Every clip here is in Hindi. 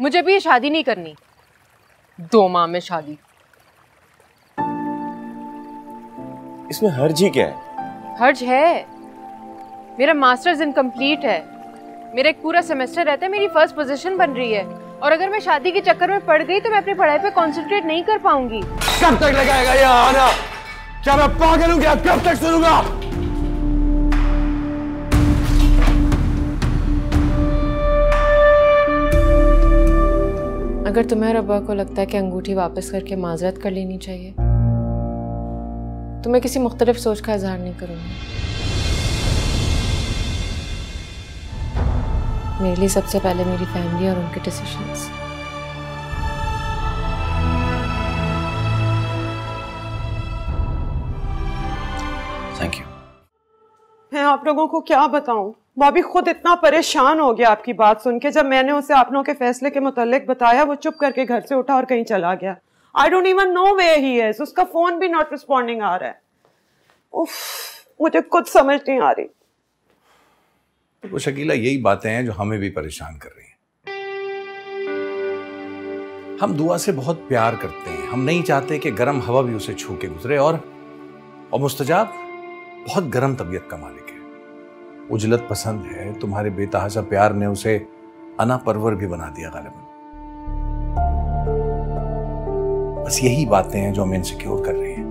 मुझे भी ये शादी नहीं करनी। 2 माह में शादी। इसमें हर्ज ही क्या है? हर्ज है, मेरा मास्टर्स इनकम्प्लीट है, मेरा एक पूरा सेमेस्टर रहता है, मेरी फर्स्ट पोजीशन बन रही है, और अगर मैं शादी के चक्कर में पड़ गई तो मैं अपनी पढ़ाई पे कंसंट्रेट नहीं कर पाऊंगी। कब तक लगाएगा ये आना? क्या मैं पागल हूं क्या? कब तक सुनूंगा? अगर तुम्हें और अब्बा को लगता है कि अंगूठी वापस करके माजरत कर लेनी चाहिए तो मैं किसी मुख्तलिफ सोच का इजहार नहीं करूंगी। मेरे लिए सबसे पहले मेरी फैमिली और उनके डिसीजंस। Thank you. मैं आप लोगों को क्या बताऊं, भाभी खुद इतना परेशान हो गया आपकी बात सुन के। जब मैंने उसे आप लोगों के फैसले के मुतालिक बताया, वो चुप करके घर से उठा और कहीं चला गया। I don't even know where he is. उसका फोन भी नॉट रिस्पॉन्डिंग आ रहा है। उफ, मुझे कुछ समझ नहीं आ रही। वो शकीला, यही बातें हैं जो हमें भी परेशान कर रही हैं। हम दुआ से बहुत प्यार करते हैं, हम नहीं चाहते कि गर्म हवा भी उसे छू के गुजरे, और मुस्तजाब बहुत गर्म तबीयत का मालिक है, उजलत पसंद है। तुम्हारे बेतहाशा प्यार ने उसे अना परवर भी बना दिया गालिबन। बस यही बातें हैं जो हमें इनसिक्योर कर रही हैं।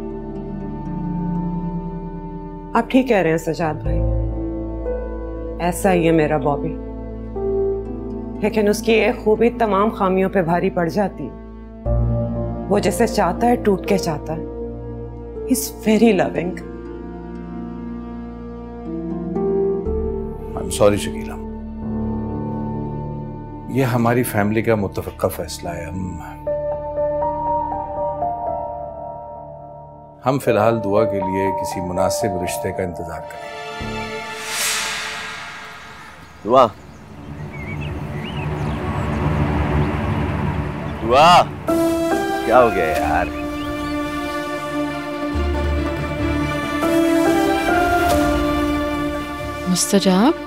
आप ठीक कह रहे हैं सजाद भाई, ऐसा ही है मेरा बॉबी, लेकिन उसकी एक खूबी तमाम खामियों पे भारी पड़ जाती है। वो जैसे चाहता है टूट के चाहता है। He's very loving. I'm sorry Shakeela, ये हमारी फैमिली का मुत्तफ़क़ा फैसला है। हम फिलहाल दुआ के लिए किसी मुनासिब रिश्ते का इंतजार करें। दुआ, दुआ, क्या हो गया यार? मुस्तजाब,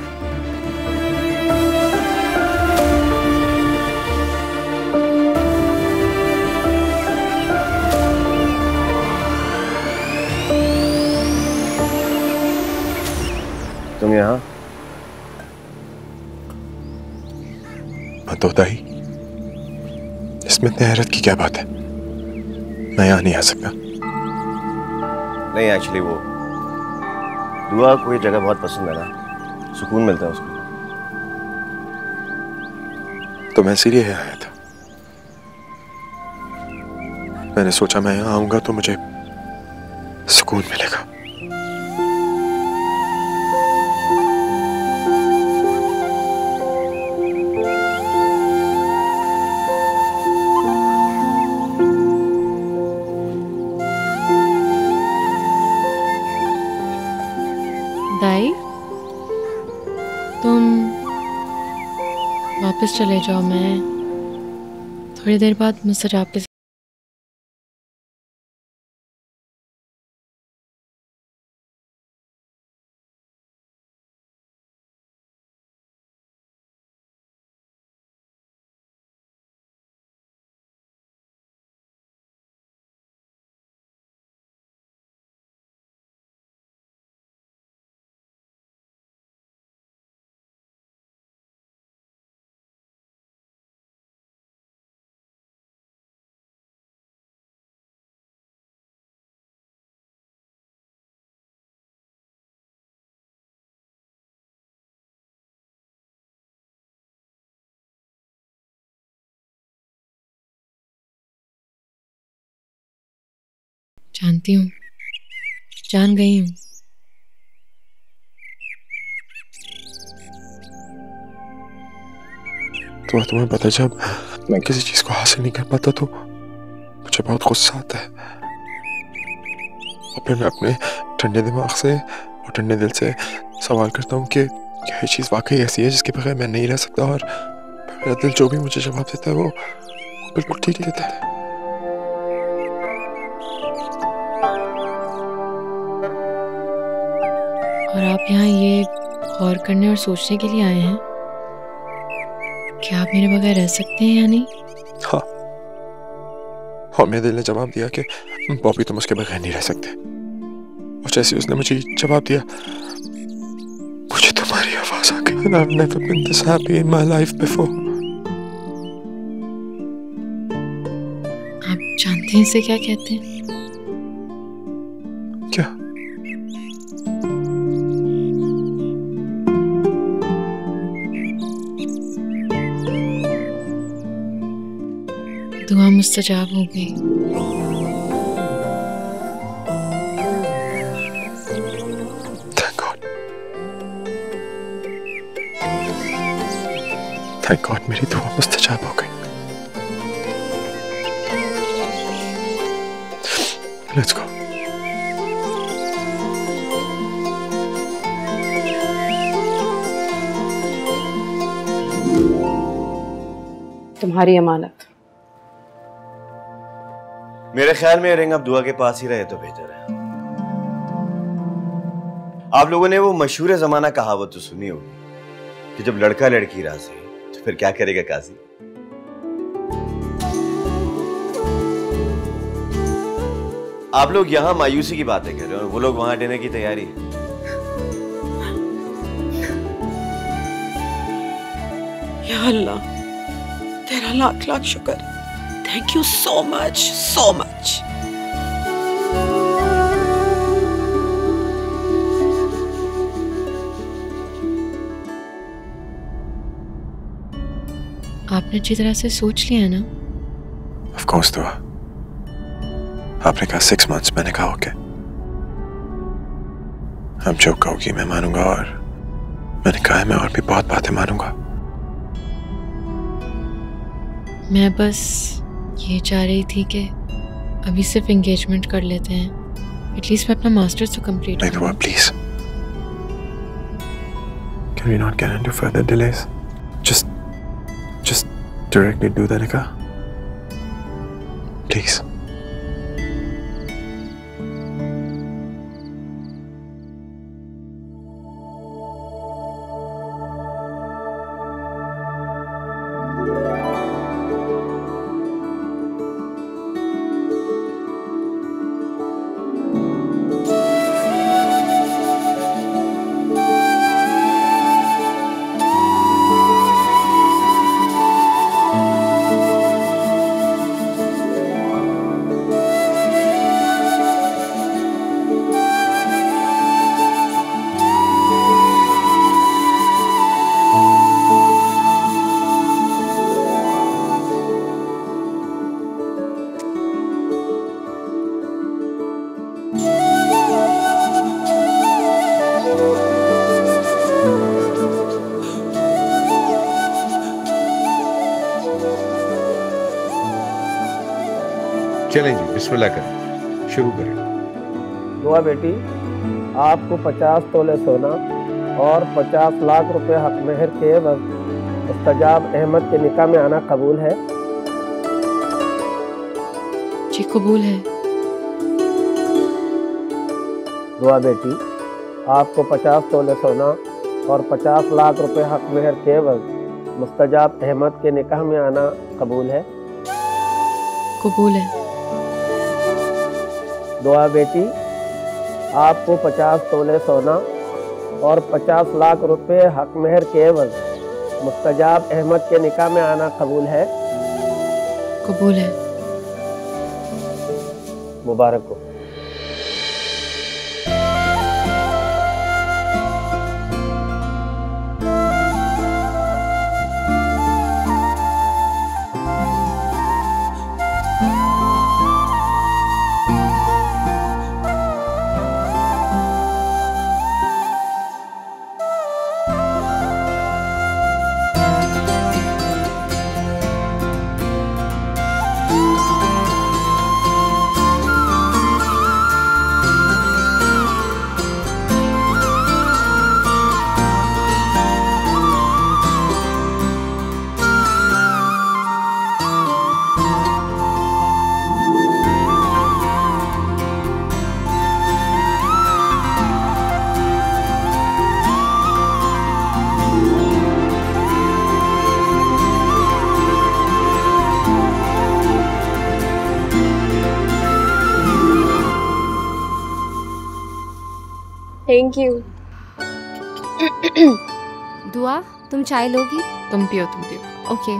तुम यहाँ? मत होता ही, इसमें इतनी हैरत की क्या बात है? मैं यहाँ नहीं आ सकता। नहीं, एक्चुअली वो दुआ को ये जगह बहुत पसंद है ना, सुकून मिलता है उसको। तो मैं इसीलिए यहाँ आया था। मैंने सोचा मैं यहाँ आऊंगा तो मुझे सुकून मिलेगा। दाई, तुम वापस चले जाओ, मैं थोड़ी देर बाद मुस्तजाब के जानती हूँ, जान गई हूँ। तो तुम्हें पता है, जब मैं किसी चीज को हासिल नहीं कर पाता तो मुझे बहुत गुस्सा आता है, और फिर मैं अपने ठंडे दिमाग से और ठंडे दिल से सवाल करता हूँ कि क्या ये चीज़ वाकई ऐसी है जिसके बगैर मैं नहीं रह सकता, और मेरा दिल जो भी मुझे जवाब देता है वो बिल्कुल ठीक देता है। और आप यहाँ ये गौर करने और सोचने के लिए आए हैं कि क्या आप मेरे बगैर रह सकते हैं या नहीं? हाँ, और मेरे दिल ने जवाब दिया कि बॉबी तुम उसके बगैर नहीं रह सकते। और जैसे उसने मुझे जवाब दिया, मुझे तुम्हारी आवाज आ गई। And I've never been this happy in my life before. आप जानते हैं इसे क्या कहते हैं? क्या? दुआ मुस्तजाब हो गई। Thank God मेरी दुआ मुस्तजाब हो गई। Let's go. तुम्हारी अमानत। मेरे ख्याल में रिंग अब दुआ के पास ही रहे तो बेहतर है। आप लोगों ने वो मशहूर जमाना कहावत तो सुनी होगी कि जब लड़का लड़की राजी तो फिर क्या करेगा काजी। आप लोग यहाँ मायूसी की बातें कर रहे हो और वो लोग वहां डिनर की तैयारी है। या अल्लाह, तेरा लाख लाख शुक्र। Thank you so much, so much. आपने अच्छी तरह से सोच लिया ना? Of course दुआ। आपने कहा 6 months, मैंने कहा ओके। अब जो कहोगी मैं मानूंगा, और मैंने कहा है मैं और भी बहुत बातें मानूंगा। मैं बस ये चाह रही थी कि अभी सिर्फ एंगेजमेंट कर लेते हैं, एटलीस्ट मैं अपना मास्टर्स तो कंप्लीट नहीं Dua please, can we not get into further delays? Just directly do the nikah, please. चलें जी, बिस्मिल्लाह करें, शुरू करें। दुआ बेटी, आपको 50 तोले सोना और 50 लाख रुपए हक मेहर के मुस्तजाब अहमद के निकाह में आना कबूल है? जी कबूल है। दुआ बेटी, आपको 50 तोले सोना और 50 लाख रुपए हक मेहर के मुस्तजाब अहमद के निकाह में आना कबूल है? कबूल है। दुआ बेटी, आपको 50 तोले सोना और 50 लाख रुपए हक मेहर के मुस्तजाब अहमद के निकाह में आना कबूल है? कबूल है। मुबारक हो। Thank you. दुआ, तुम चाय लोगी? तुम पियो, तुम पियो। ओके।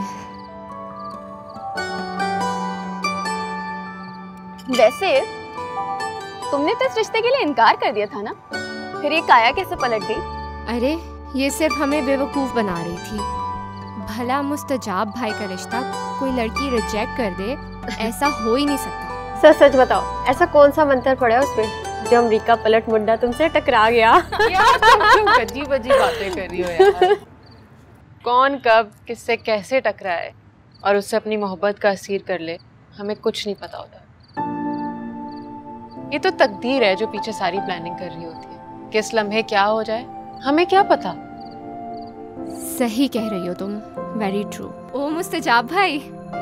वैसे तुमने तो इस रिश्ते के लिए इनकार कर दिया था ना, फिर ये काया कैसे पलट गई? अरे ये सिर्फ हमें बेवकूफ़ बना रही थी। भला मुस्तजाब भाई का रिश्ता कोई लड़की रिजेक्ट कर दे, ऐसा हो ही नहीं सकता। सच सच बताओ, ऐसा कौन सा मंत्र पड़ा है उस पे जो अमरीका पलट मुंडा तुमसे टकरा गया? यार तुम अजीब अजीब बातें कर रही हो यार। कौन कब किससे कैसे टकराए और उससे अपनी मोहब्बत का असीर कर ले, हमें कुछ नहीं पता होता। ये तो तकदीर है जो पीछे सारी प्लानिंग कर रही होती है। किस लम्हे क्या हो जाए हमें क्या पता। सही कह रही हो तुम, वेरी ट्रू। ओ मुस्तजाब भाई,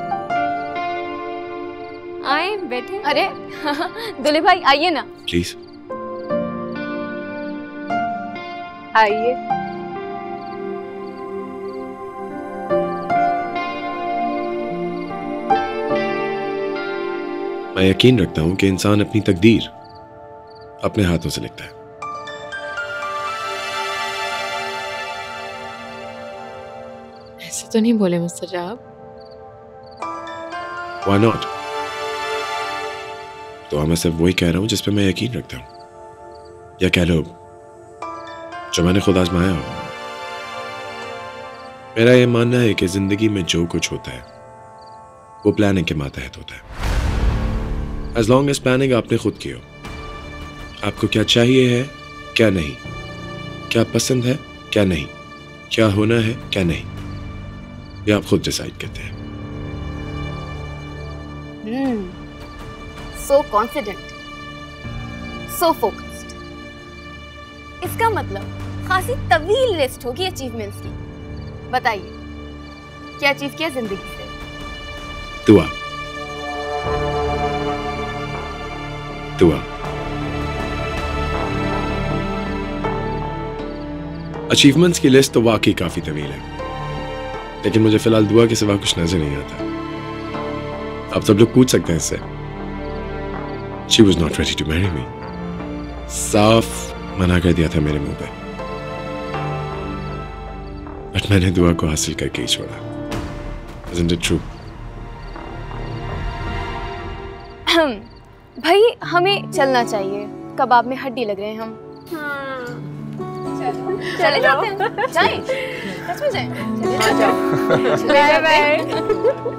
आए बैठे। अरे दुल्हे भाई आइए ना प्लीज। आइए। मैं यकीन रखता हूं कि इंसान अपनी तकदीर अपने हाथों से लिखता है। ऐसे तो नहीं बोले मुस्तजाब। Why not? तो मैं सिर्फ वही कह रहा हूं जिस पे मैं यकीन रखता हूं, या कह लो जो मैंने खुद आजमाया हो। मेरा यह मानना है कि जिंदगी में जो कुछ होता है वो प्लानिंग के मातहत होता है। एज लॉन्ग एज प्लानिंग आपने खुद की हो, आपको क्या चाहिए है क्या नहीं, क्या पसंद है क्या नहीं, क्या होना है क्या नहीं, ये आप खुद डिसाइड करते हैं। So confident, so focused. इसका मतलब खासी तवील लिस्ट होगी अचीवमेंट्स की। बताइए क्या अचीव किया जिंदगी से? दुआ। दुआ। अचीवमेंट्स की लिस्ट तो वाकई काफी तवील है, लेकिन मुझे फिलहाल दुआ के सिवा कुछ नजर नहीं आता। अब सब लोग पूछ सकते हैं इससे। She was not ready to marry me. साफ मना कर दिया था मेरे मुंह पे, बट मैंने दुआ को हासिल करके ही छोड़ा। Isn't it true? भाई हमें चलना चाहिए, कबाब में हड्डी लग रहे हैं हम। चले जाते हैं। जाएं? सच में जाएं? चले जाओ। Bye bye.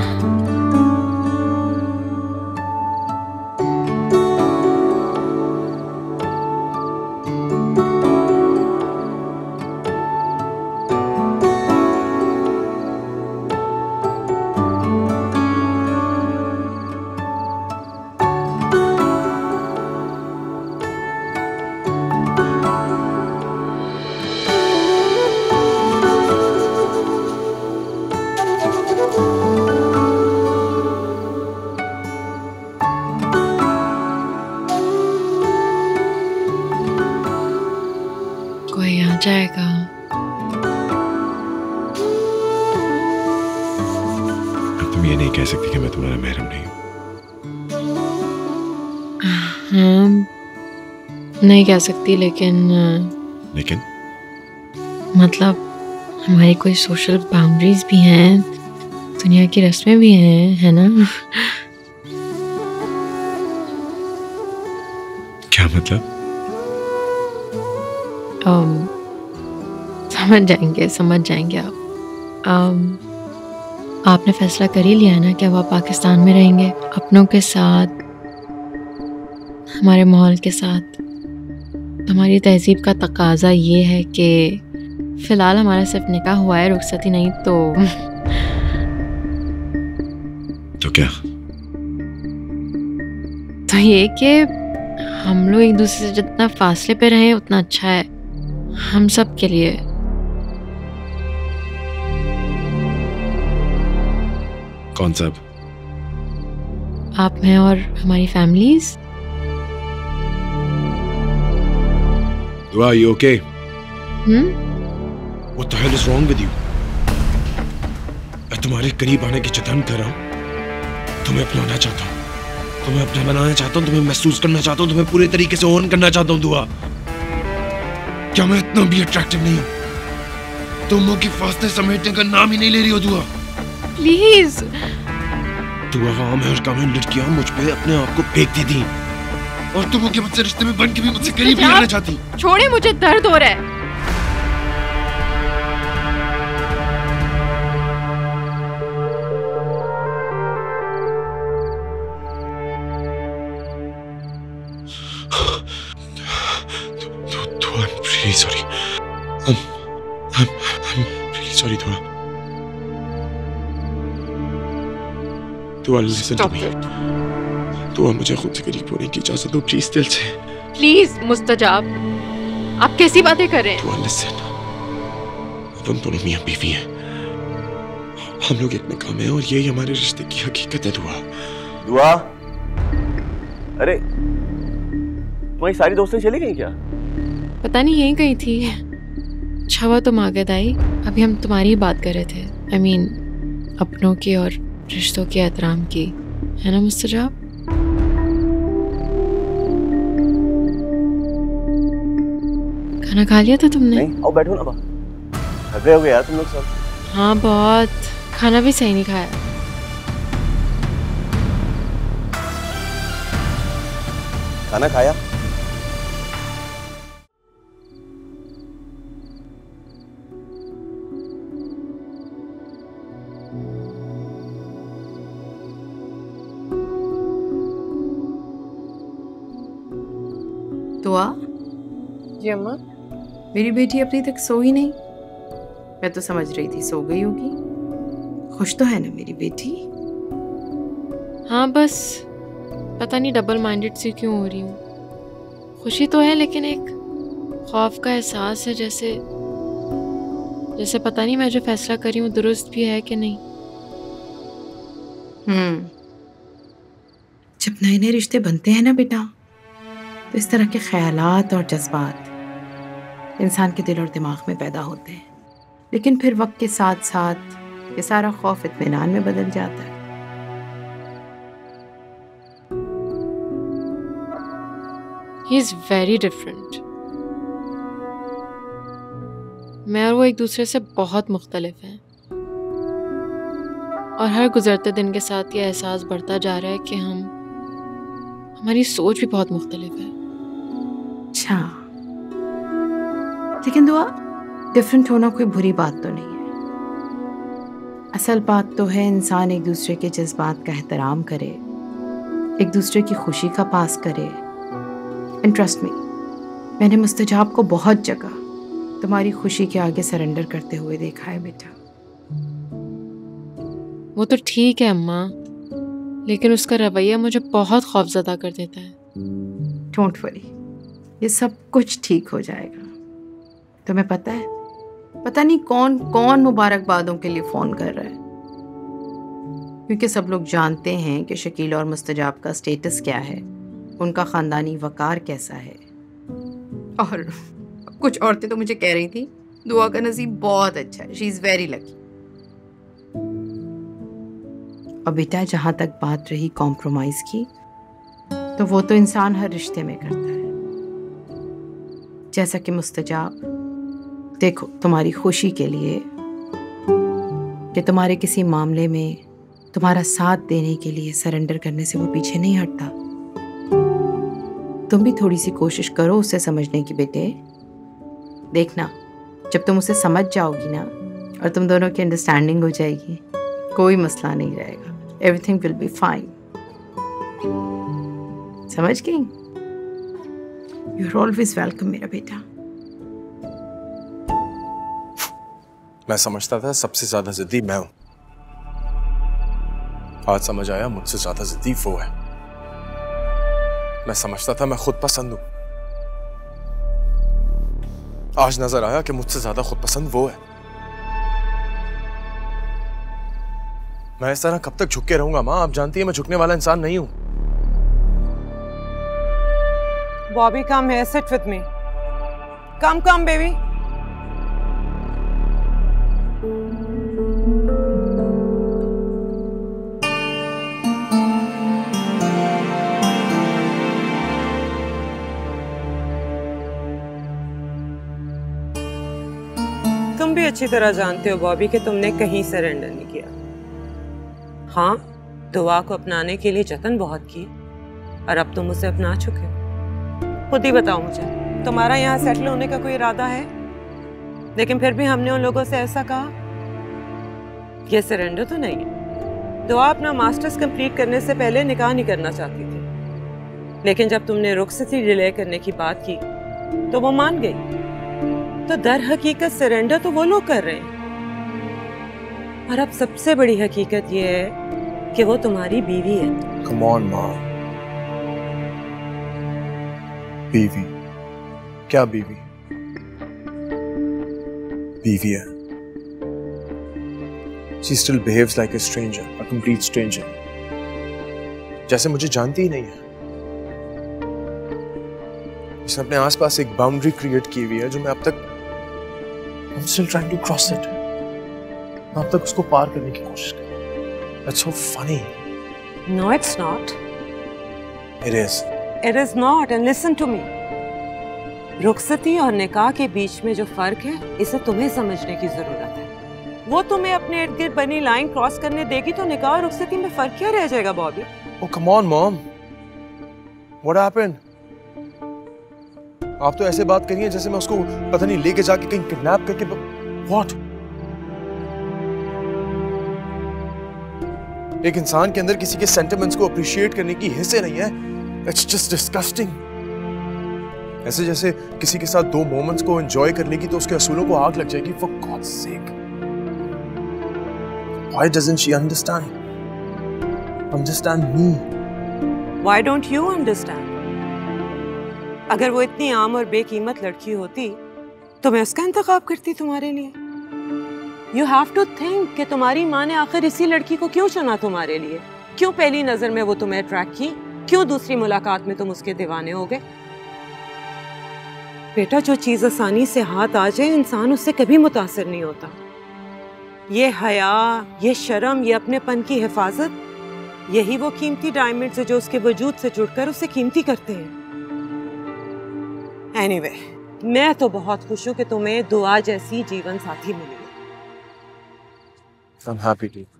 कोई आ जाएगा। अब तुम ये नहीं कह सकती कि मैं तुम्हारा महरम नहीं हूं। हाँ, नहीं कह सकती, लेकिन मतलब हमारी कोई सोशल बाउंड्रीज भी हैं, दुनिया की रस्में भी हैं, है ना? क्या मतलब? समझ जाएंगे आप। आपने फैसला कर ही लिया ना कि अब आप पाकिस्तान में रहेंगे, अपनों के साथ, हमारे माहौल के साथ। हमारी तहजीब का तकाजा ये है कि फ़िलहाल हमारा सिर्फ निकाह हुआ है, रुखसती नहीं। तो क्या? तो ये कि हम लोग एक दूसरे से जितना फासले पे रहें उतना अच्छा है हम सब के लिए। कौन सब? आप, मैं और हमारी फैमिलीज। दुआ, you okay? What the hell is wrong with you? मैं तुम्हारे करीब आने की जतन कर रहा हूँ, तुम्हें अपनाना चाहता हूँ, तुम्हें अपना बनाना चाहता हूँ, तुम्हें महसूस करना चाहता हूँ, तुम्हें पूरे तरीके से ओन करना चाहता हूँ। दुआ, क्या मैं इतना भी अट्रैक्टिव नहीं हूँ? तुम मुझे फासले समेटने का नाम ही नहीं ले रही हो दुआ। प्लीज। दुआ आम है और कामिल लड़कियां मुझ पे अपने आप को फेंकती थी और तुम मुझे मुझसे रिश्ते में बन के भी मुझसे करीब नहीं रहना चाहती। छोड़े, मुझे दर्द हो रहा है। Really sorry. I'm really sorry, Dua. Dua, listen to me. Dua, मुझे खुद से करीब होने की इजाजत दो प्लीज, दिल से। प्लीज मुस्तजाब, आप कैसी बातें कर रहे हैं? Dua, listen. हम दोनों मियां बीवी हैं। हम लोग एक निकाह में हैं और यही हमारे रिश्ते की हकीकत है। दुआ। दुआ, अरे तुम्हारी सारी दोस्तें चली गई क्या? पता नहीं यहीं कहीं थी। अच्छा हुआ तुम आ गए दाई। अभी हम तुम्हारी ही बात कर रहे थे। I mean, अपनों की और रिश्तों के एहतराम की, है ना मुस्तजाब? खाना खा लिया था तुमने? नहीं, आओ बैठो ना। थक गए हो गए यार तुम लोग सब। हाँ बहुत। खाना भी सही नहीं खाया। खाना खाया? दुआ, जी अम्मा। मेरी बेटी अभी तक सो ही नहीं। मैं तो समझ रही थी सो गई होगी। खुश तो है ना मेरी बेटी? हाँ बस पता नहीं डबल माइंडेड सी क्यों हो रही हूँ। खुशी तो है लेकिन एक खौफ का एहसास है, जैसे पता नहीं मैं जो फैसला करी हूँ दुरुस्त भी है कि नहीं। जब नए नए रिश्ते बनते हैं ना बेटा, तो इस तरह के ख्यालात और जज्बात इंसान के दिल और दिमाग में पैदा होते हैं, लेकिन फिर वक्त के साथ साथ ये सारा खौफ इत्मीनान में बदल जाता है। He is very different. मैं और वो एक दूसरे से बहुत मुख्तलिफ हैं और हर गुजरते दिन के साथ ये एहसास बढ़ता जा रहा है कि हमारी सोच भी बहुत मुख्तलिफ है। अच्छा, लेकिन दुआ, डिफरेंट होना कोई बुरी बात तो नहीं है। असल बात तो है इंसान एक दूसरे के जज्बात का एहतराम करे, एक दूसरे की खुशी का पास करे। एंड ट्रस्ट मी, मैंने मुस्तजाब को बहुत जगह तुम्हारी खुशी के आगे सरेंडर करते हुए देखा है बेटा। वो तो ठीक है अम्मा, लेकिन उसका रवैया मुझे बहुत खौफजदा कर देता है। डोंट वरी, ये सब कुछ ठीक हो जाएगा। तुम्हें पता है, पता नहीं कौन कौन मुबारकबादों के लिए फ़ोन कर रहा है, क्योंकि सब लोग जानते हैं कि शकील और मुस्तजाब का स्टेटस क्या है, उनका ख़ानदानी वक़ार कैसा है। और कुछ औरतें तो मुझे कह रही थी दुआ का नसीब बहुत अच्छा है, शी इज़ वेरी लकी। और बेटा, जहाँ तक बात रही कॉम्प्रोमाइज़ की, तो वो तो इंसान हर रिश्ते में करता है। जैसा कि मुस्तजाब, देखो, तुम्हारी खुशी के लिए कि तुम्हारे किसी मामले में तुम्हारा साथ देने के लिए सरेंडर करने से वो पीछे नहीं हटता। तुम भी थोड़ी सी कोशिश करो उसे समझने की बेटे। देखना, जब तुम उसे समझ जाओगी ना और तुम दोनों की अंडरस्टैंडिंग हो जाएगी, कोई मसला नहीं रहेगा। Everything will be fine. समझ गई? यू आर ऑलवेज वेलकम मेरा बेटा। मैं समझता था सबसे ज्यादा जिद्दी मैं हूं, आज समझ आया मुझसे ज्यादा जिद्दी वो है। मैं समझता था मैं खुद पसंद हूं, आज नजर आया कि मुझसे ज्यादा खुद पसंद वो है। मैं इस तरह कब तक झुक के रहूंगा माँ? आप जानती है मैं झुकने वाला इंसान नहीं हूं। Bobby, come here, sit with me. Come, baby. अच्छी तरह जानते हो बॉबी कि तुमने कहीं सरेंडर नहीं किया। हाँ, दुआ को अपनाने के लिए जतन बहुत की और अब तुम उसे अपना चुके हो। खुद ही बताओ मुझे, तुम्हारा यहाँ सेटल होने का कोई इरादा है? लेकिन फिर भी हमने उन लोगों से ऐसा कहा, ये सरेंडर तो नहीं है। दुआ अपना मास्टर्स कंप्लीट करने से पहले निकाह नहीं करना चाहती थी, लेकिन जब तुमने रुखसती डिले करने की बात की तो वो मान गई। तो दर हकीकत सरेंडर तो वो लोग कर रहे हैं। और अब सबसे बड़ी हकीकत ये है कि वो तुम्हारी बीवी है। Come on, Mom. बीवी? क्या बीवी? बीवी है। She still behaves like a stranger, a complete stranger. जैसे मुझे जानती ही नहीं है। उसने अपने आसपास एक बाउंड्री क्रिएट की हुई है जो मैं अब तक I'm still trying to cross it. मैं अब तक उसको पार करने की कोशिश कर रहा हूँ। That's so funny. No, it's not. It is. It is not. And listen to me. रुखसती और निकाह के बीच में जो फर्क है, इसे तुम्हें समझने की जरूरत है। वो तुम्हें अपने इर्द गिर्द बनी लाइन क्रॉस करने देगी तो निकाह और रुखसती में फर्क क्या रह जाएगा Bobby? Oh, come on, Mom. What happened? आप तो ऐसे बात करी है जैसे मैं उसको पता नहीं लेके जाके कहीं किडनैप करके What? एक इंसान के अंदर किसी के सेंटिमेंट्स को अप्रिशिएट करने की हिस्से नहीं है। It's just disgusting. ऐसे जैसे किसी के साथ दो मोमेंट्स को एंजॉय करने की तो उसके असूलों को आग लग जाएगी। For God's sake. Why doesn't she understand? Understand me. Why don't you understand? अगर वो इतनी आम और बेकीमत लड़की होती तो मैं उसका इंतखाब करती तुम्हारे लिए। You have to think कि तुम्हारी माँ ने आखिर इसी लड़की को क्यों चुना तुम्हारे लिए? क्यों पहली नजर में वो तुम्हें अट्रैक्ट की? क्यों दूसरी मुलाकात में तुम उसके दीवाने हो गए? बेटा, जो चीज आसानी से हाथ आ जाए इंसान उससे कभी मुतासिर नहीं होता। ये हया, ये शर्म, ये अपनेपन की हिफाजत, यही वो कीमती डायमंड है जो उसके वजूद से जुड़कर उसे कीमती करते हैं। Anyway, मैं तो बहुत खुश हूँ कि तुम्हें दुआ जैसी जीवन साथी मिली है। I'm happy to.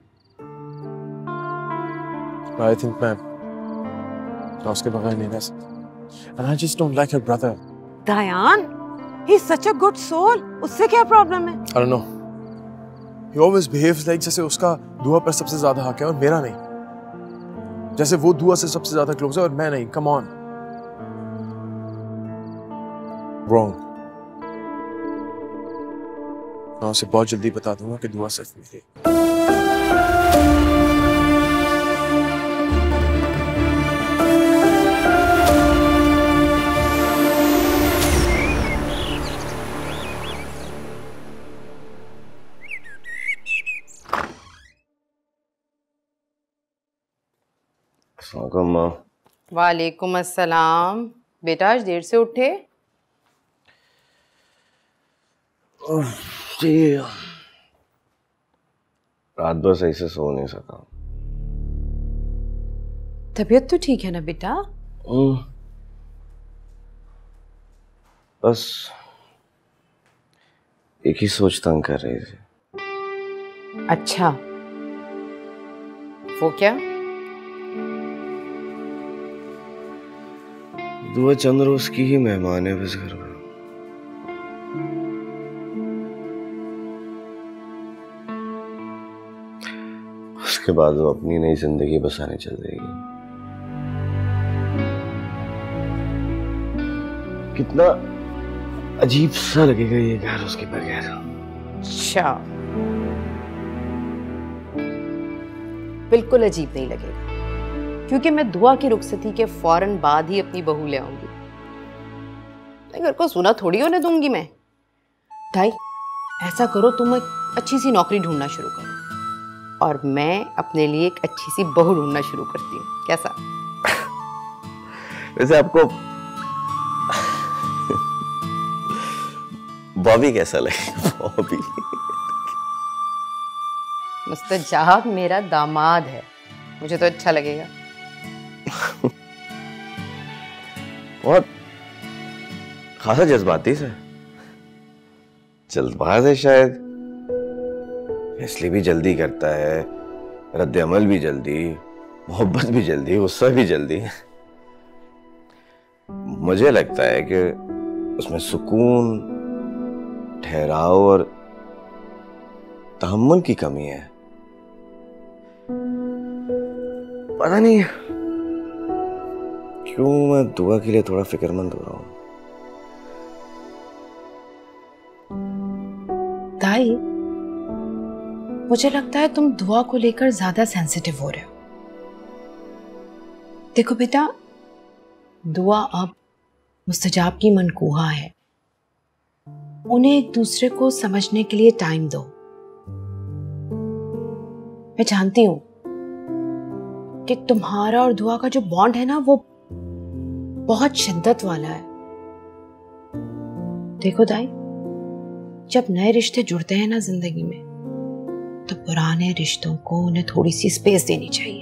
But I think मैं उसके बगैर नहीं रह सकता। And I just don't like her brother. Dayan, he's such a good soul. उससे क्या प्रॉब्लम है? I don't know. He always behaves like जैसे उसका दुआ पर सबसे ज्यादा हक है और मेरा नहीं। जैसे वो दुआ से सबसे ज्यादा क्लोज है और मैं नहीं। Come on. Wrong. मैं उसे बहुत जल्दी बता दूंगा कि दुआ सच नहीं थी। वालेकुम अस्सलाम। बेटा आज देर से उठे? जी, रात भर सही से सो नहीं सका। तबीयत तो ठीक है ना बेटा? बस एक ही सोच तंग कर रही थी। अच्छा, वो क्या? दुआ चंद रोज की ही मेहमान है बस घर में। उसके बाद वो अपनी नई जिंदगी बसाने चल जाएगी। कितना अजीब सा लगेगा ये घर उसके बगैर। अच्छा, बिल्कुल अजीब नहीं लगेगा क्योंकि मैं दुआ की रुखसती के फौरन बाद ही अपनी बहू ले आऊंगी। घर को सुना थोड़ी होने दूंगी मैं। भाई ऐसा करो, तुम एक अच्छी सी नौकरी ढूंढना शुरू करो और मैं अपने लिए एक अच्छी सी बहू ढूंढना शुरू करती हूँ। कैसा? वैसे आपको बॉबी कैसा लगे? बॉबी मुस्तजाब मेरा दामाद है, मुझे तो अच्छा लगेगा। बहुत खासा जज्बाती से, जल्दबाज है शायद। फैसले भी जल्दी करता है, रद्द अमल भी जल्दी, मोहब्बत भी जल्दी, गुस्सा भी जल्दी। मुझे लगता है कि उसमें सुकून, ठहराव और तहम्मुल की कमी है। पता नहीं क्यों मैं दुआ के लिए थोड़ा फिक्रमंद हो रहा हूं। ताई, मुझे लगता है तुम दुआ को लेकर ज्यादा सेंसिटिव हो रहे हो। देखो बेटा, दुआ अब मुस्तजाब की मनकूहा है। उन्हें एक दूसरे को समझने के लिए टाइम दो। मैं जानती हूं कि तुम्हारा और दुआ का जो बॉन्ड है ना, वो बहुत शिद्दत वाला है। देखो दाई, जब नए रिश्ते जुड़ते हैं ना जिंदगी में, तो पुराने रिश्तों को उन्हें थोड़ी सी स्पेस देनी चाहिए।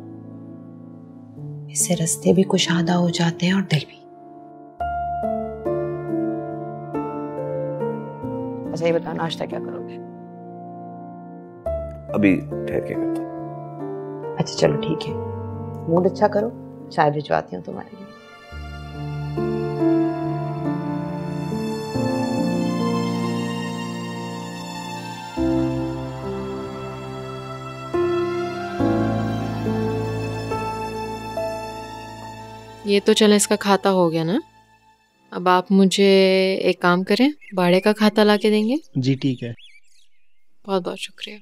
इससे रास्ते भी कुशादा हो जाते हैं और दिल भी। अच्छा ये बताओ, नाश्ता क्या करोगे? अभी ठहर के करता हूं। अच्छा चलो ठीक है, मूड अच्छा करो, चाय भिजवाती हूँ तुम्हारे लिए। ये तो चले इसका खाता हो गया ना। अब आप मुझे एक काम करें, भाड़े का खाता ला के देंगे? जी ठीक है। बहुत बहुत शुक्रिया।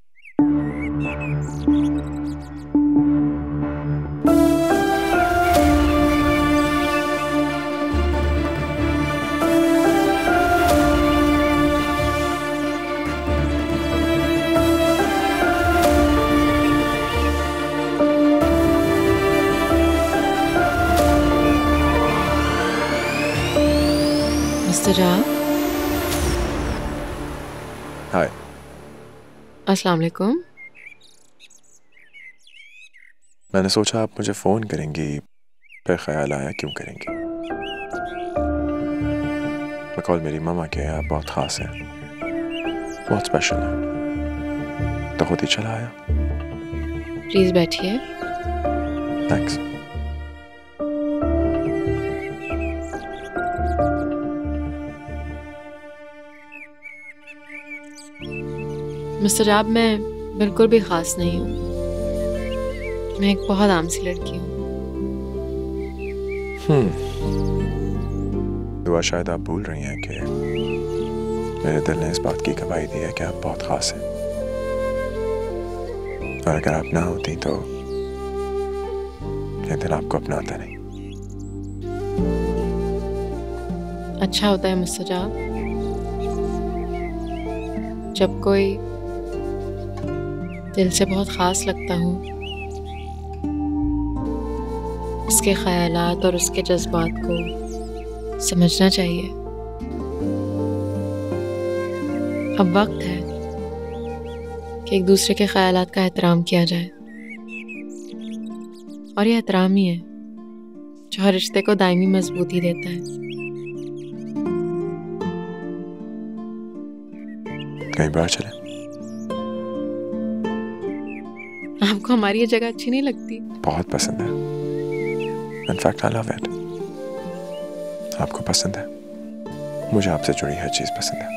मुस्तजाब, हाय। अस्सलाम वालेकुम। मैंने सोचा आप मुझे फ़ोन करेंगी, फिर ख्याल आया क्यों करेंगी। कॉल मेरी मामा के हैं, आप बहुत ख़ास हैं, बहुत स्पेशल है, तो खुद ही चला आया। प्लीज़ बैठिए। थैंक्स। मुस्तजाब, मैं बिल्कुल भी ख़ास नहीं हूँ। मैं एक बहुत आम सी लड़की हूँ। दुआ, शायद आप भूल रही हैं कि मेरे दिल ने इस बात की गवाही दी है कि आप बहुत ख़ास हैं, और अगर आप ना होती तो ये दिल आपको अपनाता नहीं। अच्छा होता है मुस्तजाब जब कोई दिल से बहुत ख़ास लगता हूँ, उसके ख़यालात और उसके जज्बात को समझना चाहिए। अब वक्त है कि एक दूसरे के ख़यालात का एहतराम किया जाए, और ये एहतराम ही है जो हर रिश्ते को दायमी मजबूती देता है। कहीं बाहर चले? आपको हमारी ये जगह अच्छी नहीं लगती? बहुत पसंद है। In fact I love it. आपको पसंद है, मुझे आपसे जुड़ी हर चीज पसंद है,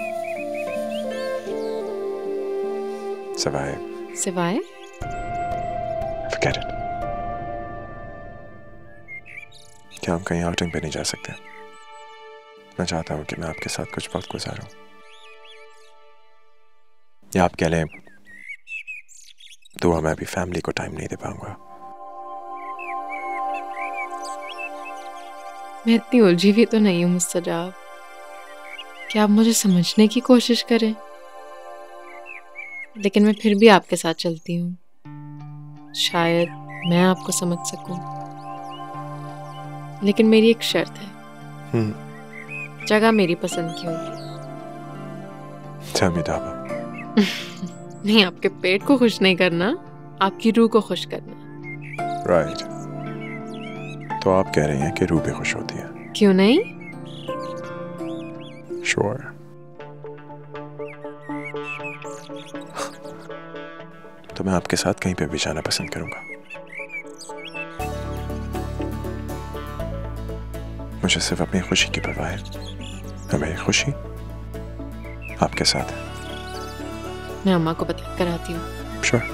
सिवाय forget it। क्या हम कहीं आउटिंग पे नहीं जा सकते? मैं चाहता हूँ कि मैं आपके साथ कुछ वक्त गुजारूं, या आप कह लें दुआ मैं अभी फैमिली को टाइम नहीं दे पाऊंगा। मैं इतनी उलझी हुई तो नहीं हूँ मुस्तजाब, कि आप मुझे समझने की कोशिश करें, लेकिन मैं फिर भी आपके साथ चलती हूँ। शायद मैं आपको समझ सकूं, लेकिन मेरी एक शर्त है। जगह मेरी पसंद की होगी। नहीं, आपके पेट को खुश नहीं करना, आपकी रूह को खुश करना। राइट। तो आप कह रही हैं कि रूह भी खुश होती है? क्यों नहीं? श्योर। तो मैं आपके साथ कहीं पे भी जाना पसंद करूंगा। मुझे सिर्फ अपनी खुशी की परवाह है और मेरी खुशी आपके साथ है। मैं अम्मा को बता कर आती हूँ। श्योर।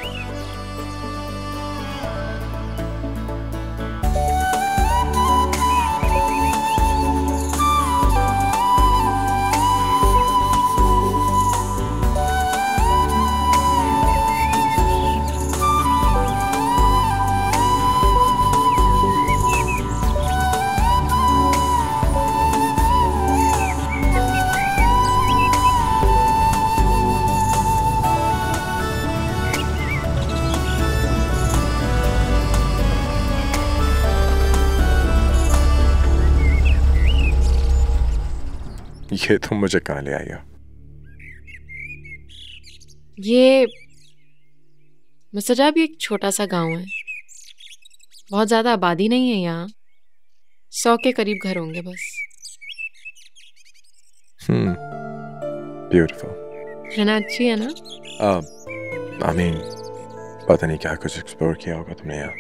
ये तुम मुझे कहाँ ले आई हो? ये मुस्तजाब, ये एक छोटा सा गांव है, बहुत ज्यादा आबादी नहीं है यहाँ, 100 के करीब घर होंगे बस। ब्यूटीफुल है ना? अच्छी है ना? I mean, पता नहीं क्या कुछ एक्सप्लोर किया होगा तुमने यहाँ।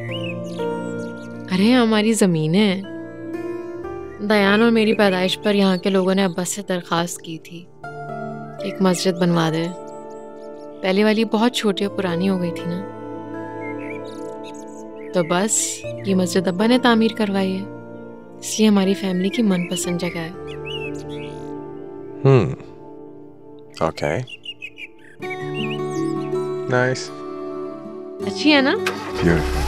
अरे हमारी जमीन है। दयान और मेरी पैदाइश पर यहाँ के लोगों ने अब्बा से दरख्वास्त की थी एक मस्जिद बनवा दे। पहले वाली बहुत छोटी और पुरानी हो गई थी ना, तो बस ये मस्जिद अब्बा ने तामीर करवाई है, इसलिए हमारी फैमिली की मनपसंद जगह है। Okay, nice. अच्छी है ना? ब्यूटीफुल।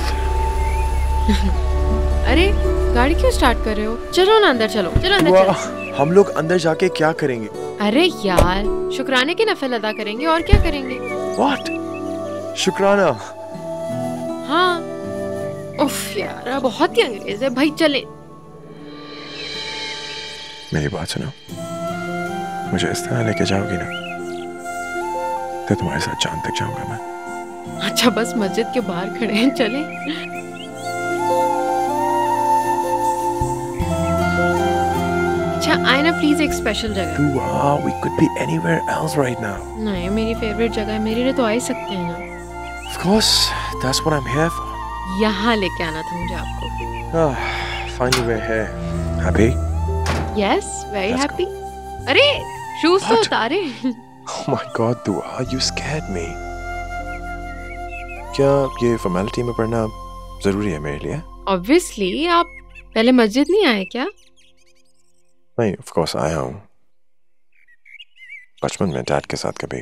अरे गाड़ी क्यों स्टार्ट कर रहे हो? चलो ना अंदर, चलो चलो अंदर चलो। हम लोग अंदर जाके क्या करेंगे? अरे यार, शुक्राने की नफल अदा करेंगे और क्या करेंगे। What? शुक्राना? हाँ। उफ यार, बहुत ही अंग्रेज है भाई। चले। मेरी बात सुनो, मुझे इस तरह लेके जाओगी ना तो तुम्हारे साथ चांद तक जाऊंगा मैं। अच्छा बस मस्जिद के बाहर खड़े हैं, चले। अच्छा आए ना प्लीज, एक स्पेशल जगह। Wow, we could be anywhere else right now. नहीं, मेरी फेवरेट जगह है, मेरे लिए तो आ ही सकते हैं ना। Of course, that's what I'm here for. यहाँ लेके आना था मुझे आपको। Finally we're here. Happy? Yes, very happy. अरे शूज तो उतारे। Oh my God, Dua, you scared me. क्या ये फॉर्मेलिटी में पढ़ना जरूरी है मेरे लिए? Obviously, आप पहले मस्जिद नहीं आए क्या? नहीं, of course आया हूँ। बचपन में डैड के साथ कभी।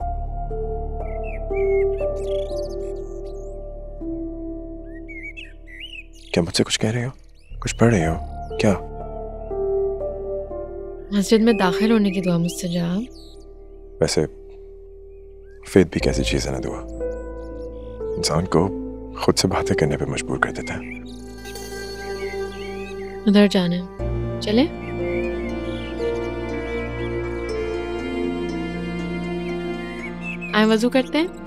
क्या मुझसे कुछ कह रहे हो? कुछ पढ़ रहे हो? क्या? मस्जिद में दाखिल होने की दुआ मुस्तजाब। वैसे फेथ भी कैसी चीज है ना दुआ, इंसान को खुद से बातें करने पे मजबूर कर देता है। उधर जाना है, चले? आए वजू करते हैं।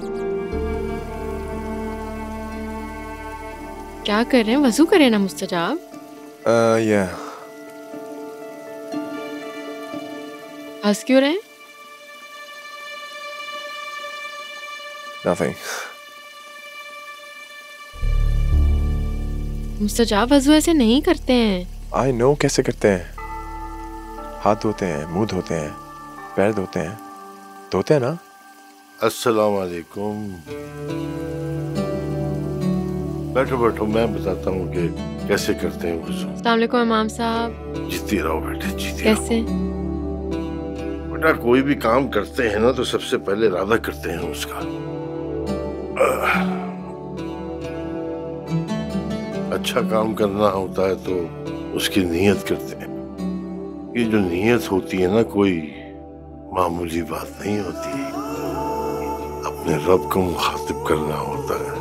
क्या कर रहे हैं? वजू करें ना मुस्तजाब। yeah. हंस क्यों रहे हैं? Nothing. मुस्तजाब वजू ऐसे नहीं करते हैं। I know कैसे करते हैं। हाथ धोते हैं, मुंह धोते हैं, पैर धोते हैं, धोते हैं ना? अस्सलाम वालेकुम। बैठो बैठो, मैं बताता हूँ कि कैसे करते हैं वज़ू। अस्सलाम वालेकुम इमाम साहब। जीती रहो बेटे, जीती रहो। कैसे? बेटा कोई भी काम करते हैं ना तो सबसे पहले इरादा करते हैं उसका। अच्छा काम करना होता है तो उसकी नीयत करते हैं। ये जो नीयत होती है ना, कोई मामूली बात नहीं होती। अपने रब को मुखातिब करना होता है।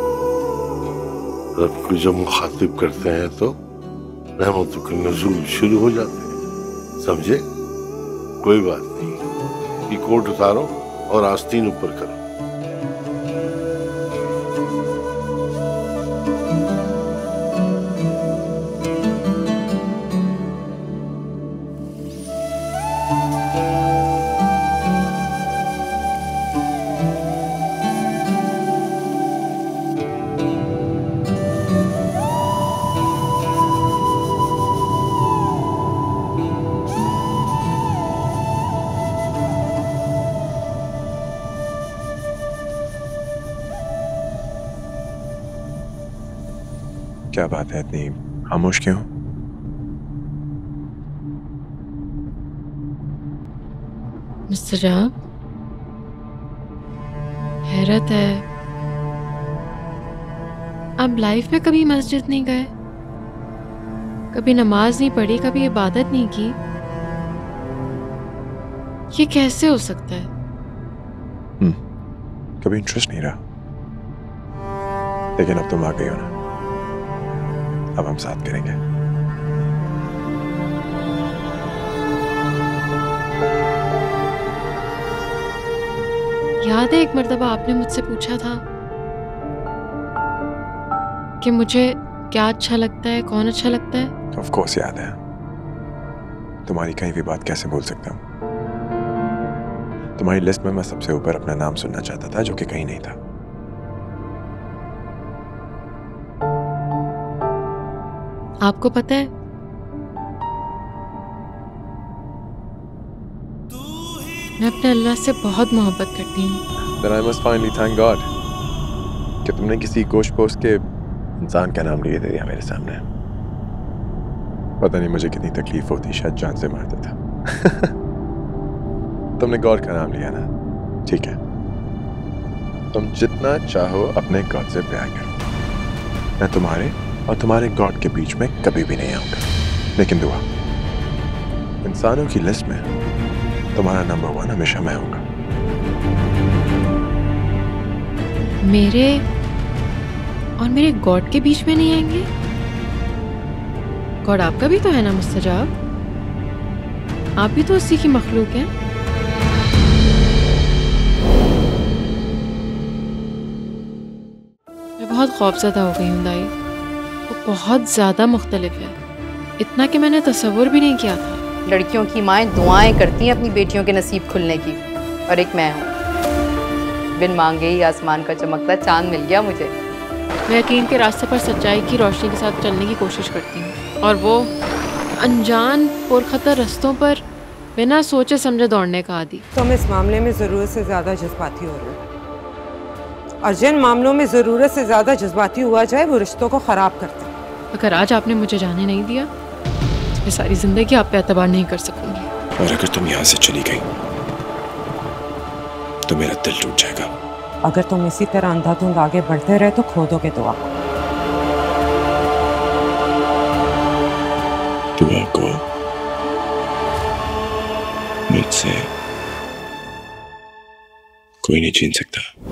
रब को जब मुखातिब करते हैं तो रहमतों के नुज़ूल शुरू हो जाते हैं। समझे? कोई बात नहीं। ये कोट उतारो और आस्तीन ऊपर करो। क्या बात है, इतनी खामोश क्यों? मुस्तजाब, हैरत है, आप लाइफ में कभी मस्जिद नहीं गए, कभी नमाज नहीं पढ़ी, कभी इबादत नहीं की। ये कैसे हो सकता है? कभी इंटरेस्ट नहीं रहा, लेकिन अब तुम आ गई हो ना, अब हम साथ करेंगे। याद है एक मर्तबा आपने मुझसे पूछा था कि मुझे क्या अच्छा लगता है, कौन अच्छा लगता है? ऑफ कोर्स याद है। तुम्हारी कहीं भी बात कैसे भूल सकता हूँ? तुम्हारी लिस्ट में मैं सबसे ऊपर अपना नाम सुनना चाहता था, जो कि कहीं नहीं था। आपको पता है, मैं अपने अल्लाह से बहुत मोहब्बत करती हूँ। Then I must finally thank God कि तुमने किसी गोश्त पोस्ट के इंसान का नाम लिए दे दिया मेरे सामने। पता नहीं मुझे कितनी तकलीफ होती, शायद जान से मार देता। तुमने गॉड का नाम लिया ना, ठीक है, तुम जितना चाहो अपने गॉड से प्यार करो, मैं तुम्हारे और तुम्हारे गॉड के बीच में कभी भी नहीं आऊंगा। लेकिन दुआ, इंसानों की लिस्ट में तुम्हारा नंबर 1 हमेशा मैं होऊंगा। मेरे और मेरे गॉड के बीच में नहीं आएंगे? गॉड आपका भी तो है ना मुस्तजाब, आप भी तो उसी की मखलूक हैं। मैं बहुत खौफज़दा हो गई हूँ दाई, वो बहुत ज़्यादा मुख्तलिफ है, इतना कि मैंने तसव्वुर भी नहीं किया था। लड़कियों की माएँ दुआएं करती हैं अपनी बेटियों के नसीब खुलने की, और एक मैं हूँ, बिन मांगे ही आसमान का चमकता चांद मिल गया मुझे। मैं यकीन के रास्ते पर सच्चाई की रोशनी के साथ चलने की कोशिश करती हूँ, और वो अनजान पुरखतर रास्तों पर बिना सोचे समझे दौड़ने का आदी। तुम इस मामले में ज़रूरत से ज़्यादा जज्बाती हो रहे हो, और जिन मामलों में ज़रूरत से ज़्यादा जज्बाती हुआ जाए वो रिश्तों को ख़राब करते हैं। अगर आज आपने मुझे जाने नहीं दिया, मैं सारी ज़िंदगी आप पे एतबार नहीं कर सकूंगी। और अगर तुम यहाँ से चली गई तो मेरा दिल टूट जाएगा। अगर तुम इसी तरह अंधाधुंध आगे बढ़ते रहे तो खो दोगे दुआ। दुआ को मुझसे कोई नहीं छीन सकता।